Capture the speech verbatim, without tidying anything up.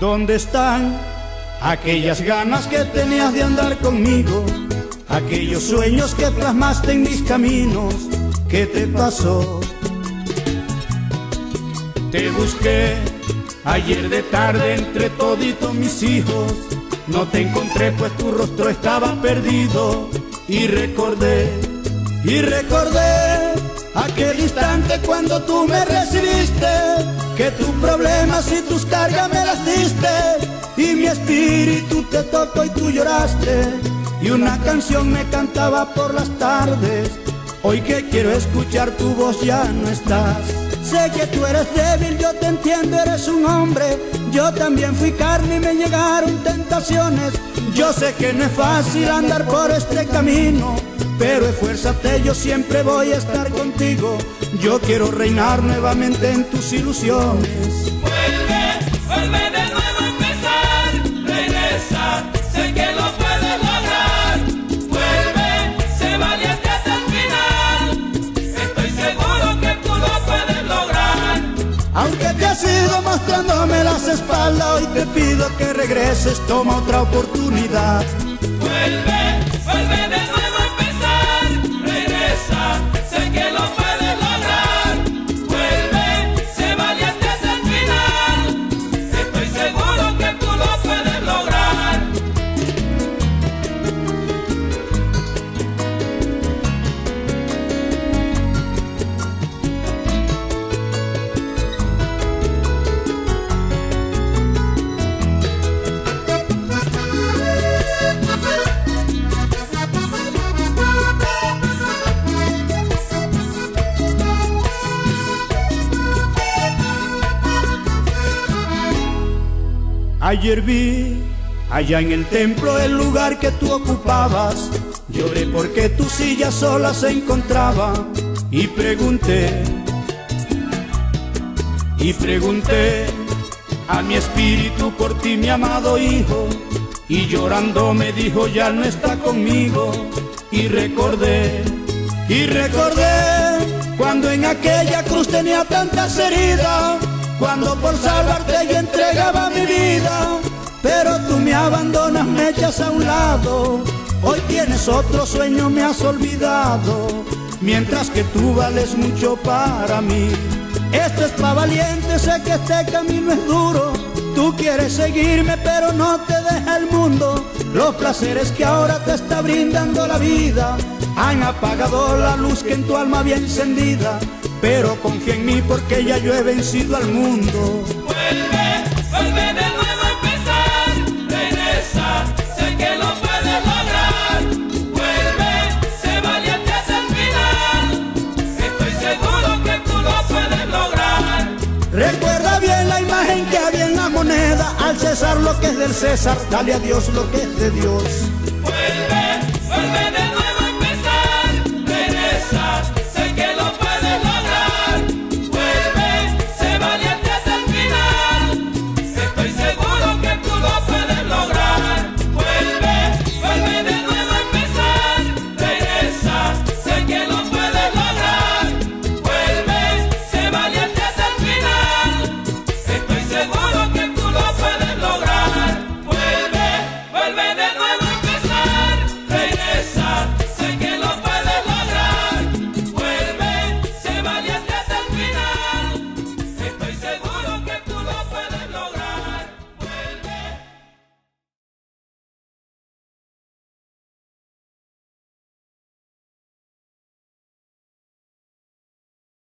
¿Dónde están aquellas ganas que tenías de andar conmigo? Aquellos sueños que plasmaste en mis caminos. ¿Qué te pasó? Te busqué ayer de tarde entre toditos mis hijos. No te encontré pues tu rostro estaba perdido. Y recordé, y recordé aquel instante cuando tú me recibiste, que tus problemas y tus cargas me las diste, y mi espíritu te tocó y tú lloraste, y una canción me cantaba por las tardes. Hoy que quiero escuchar tu voz ya no estás. Sé que tú eres débil, yo te entiendo, eres un hombre. Yo también fui carne y me llegaron tentaciones. Yo sé que no es fácil andar por este camino, pero esfuérzate, yo siempre voy a estar contigo. Yo quiero reinar nuevamente en tus ilusiones. Vuelve, vuelve de nuevo a empezar, regresa, sé que lo puedes lograr. Vuelve, sé valiente hasta el final, estoy seguro que tú lo puedes lograr. Aunque te has ido mostrándome las espaldas, hoy te pido que regreses, toma otra oportunidad. Vuelve, vuelve de nuevo a empezar, regresa, sé que lo puedes lograr. Vuelve, sé valiente hasta el final, estoy seguro que tú lo puedes lograr. Ayer vi allá en el templo el lugar que tú ocupabas. Lloré porque tu silla sola se encontraba. Y pregunté, y pregunté a mi espíritu por ti, mi amado hijo. Y llorando me dijo, ya no está conmigo. Y recordé, y recordé cuando en aquella cruz tenía tantas heridas, cuando por salvarte yo entregaba mi vida, pero tú me abandonas, me echas a un lado. Hoy tienes otro sueño, me has olvidado, mientras que tú vales mucho para mí. Esto es pa' valientes, sé que este camino es duro. Tú quieres seguirme, pero no te deja el mundo. Los placeres que ahora te está brindando la vida han apagado la luz que en tu alma había encendida. Pero confía en mí porque ya yo he vencido al mundo. Vuelve, vuelve de nuevo a empezar, regresa, sé que lo puedes lograr. Vuelve, sé valiente hasta el final, estoy seguro que tú lo puedes lograr. Recuerda bien la imagen que había en la moneda, al César lo que es del César, dale a Dios lo que es de Dios. Vuelve, vuelve